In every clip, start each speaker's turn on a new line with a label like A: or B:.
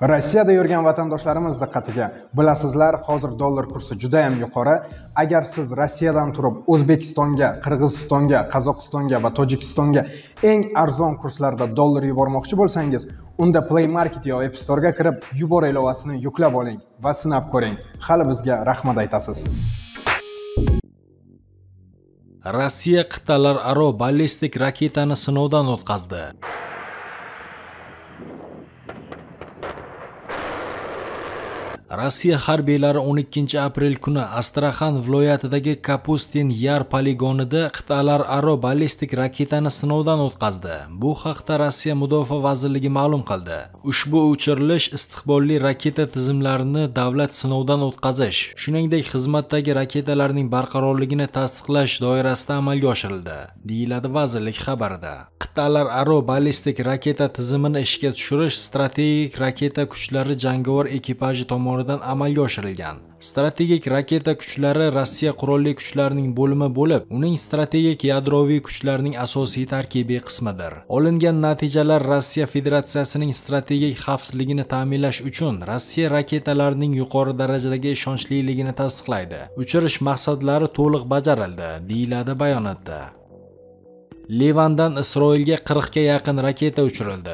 A: Rossiyada yurgan vatandoshlarimiz diqqatiga. Bilasizlar, hozir dollar kursi juda ham yuqori. Agar siz Rossiyadan turib O'zbekistonga, Qirg'izistonga, Qozog'istonga va Tojikistonga eng arzon kurslarda dollar yubormoqchi bo'lsangiz, unda Play Market yo App Store ga kirib, Yubor ilovasini yuklab oling va sinab ko'ring. Hali bizga rahmat aytasiz.
B: Rossiya qit'alararo ballistik raketani sinovdan o'tkazdi. Rossiya harbiylari 12 aprel kuni Astrakhan viloyatidagi Kapustin Yar poligonida qit'alararo ballistik raketani sinovdan o'tkazdi. Bu haqda Rossiya Mudofaa vazirligi ma'lum qildi. Ushbu uchirilish istiqbolli raketa tizimlarini davlat sinovdan o'tkazish, shuningdek xizmatdagi raketalarning barqarorligini tasdiqlash doirasida amalga oshirildi, deyiladi vazirlik xabarida. Qit'alararo ballistik raketa tizimini ishga tushirish strategik raketa kuchlari jangovar ekipaji tomonidan amalga oshirilgan. Strategik raketa kuchlari Rossiya qurolli kuchlarining bo'limi bo'lib, uning strategik yadroviy kuchlarining asosiy tarkibiy qismidir. Olingan natijalar Rossiya Federatsiyasining strategik xavfsizligini ta'minlash uchun Rossiya raketalarining yuqori darajadagi ishonchliligini tasdiqlaydi. Uchirish maqsadlari to'liq bajarildi, deyiladi bayonotda. Livandan Isroilga 40 ga yaqin raketa uchirildi.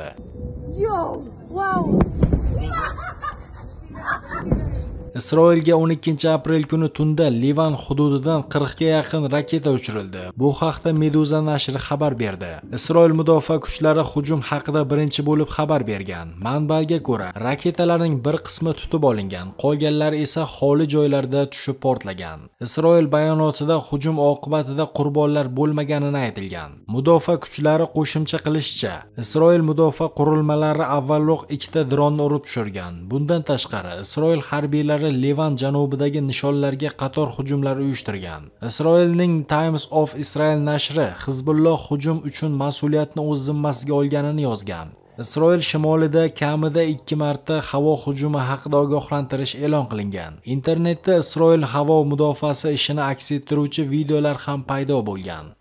B: Isroilga 12 aprel kuni tunda Livan hududidan 40 ga yaqin raketa uchirildi. Bu haqda Meduza nashri xabar berdi. Isroil mudofaa kuchlari hujum haqida birinchi bo'lib xabar bergan. Manbaga ko'ra, raketalarning bir qismi tutib olingan, qolganlari esa xoli joylarda tushib portlagan. Isroil bayonotida hujum oqibatida qurbonlar bo'lmaganini aytilgan. Mudofaa kuchlari qo'shimcha qilishicha, Isroil mudofaa qurilmalari avvalroq 2 ta dronni urib tushirgan. Bundan tashqari, Isroil harbiylari Livan janubidagi nishonlarga qator hujumlar uyushtirgan. Isroilning Times of Israel nashri Hizbulloh hujum uchun mas'uliyatni o'z zimmasiga olganini yozgan. Isroil shimolida kamida 2 marta havo hujumi haqida ogohlantirish e'lon qilingan. Internetda Isroil havo mudofaasi ishini aks ettiruvchi videolar ham paydo bo'lgan.